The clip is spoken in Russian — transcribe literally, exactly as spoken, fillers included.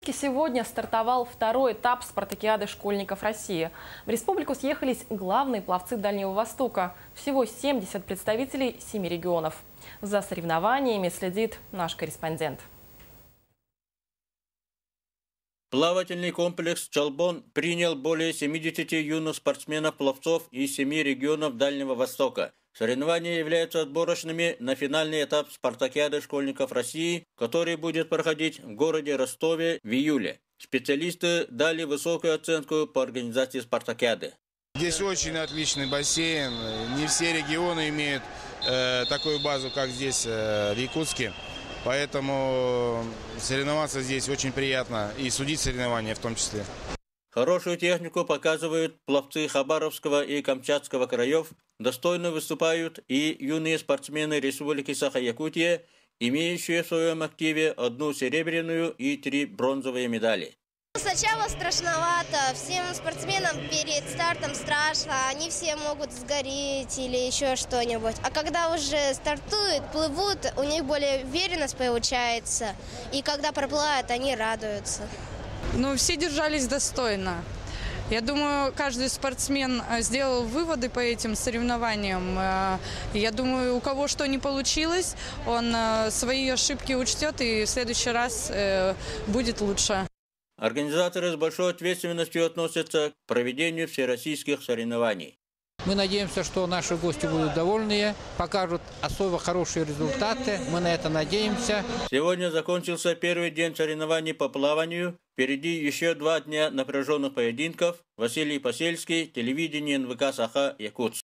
Сегодня стартовал второй этап спартакиады школьников России. В республику съехались главные пловцы Дальнего Востока. Всего семьдесят представителей семи регионов. За соревнованиями следит наш корреспондент. Плавательный комплекс «Чолбон» принял более семидесяти юных спортсменов-пловцов из семи регионов Дальнего Востока. Соревнования являются отборочными на финальный этап спартакиады школьников России, который будет проходить в городе Ростове в июле. Специалисты дали высокую оценку по организации спартакиады. Здесь очень отличный бассейн. Не все регионы имеют э, такую базу, как здесь, э, в Якутске. Поэтому соревноваться здесь очень приятно. И судить соревнования в том числе. Хорошую технику показывают пловцы Хабаровского и Камчатского краев. Достойно выступают и юные спортсмены Республики Саха-Якутия, имеющие в своем активе одну серебряную и три бронзовые медали. Сначала страшновато, всем спортсменам перед стартом страшно, они все могут сгореть или еще что-нибудь. А когда уже стартуют, плывут, у них более уверенность получается, и когда проплывают, они радуются. Ну, все держались достойно. Я думаю, каждый спортсмен сделал выводы по этим соревнованиям. Я думаю, у кого что не получилось, он свои ошибки учтет и в следующий раз будет лучше. Организаторы с большой ответственностью относятся к проведению всероссийских соревнований. Мы надеемся, что наши гости будут довольны, покажут особо хорошие результаты. Мы на это надеемся. Сегодня закончился первый день соревнований по плаванию. Впереди еще два дня напряженных поединков. Василий Посельский, телевидение эн вэ ка Саха, Якутск.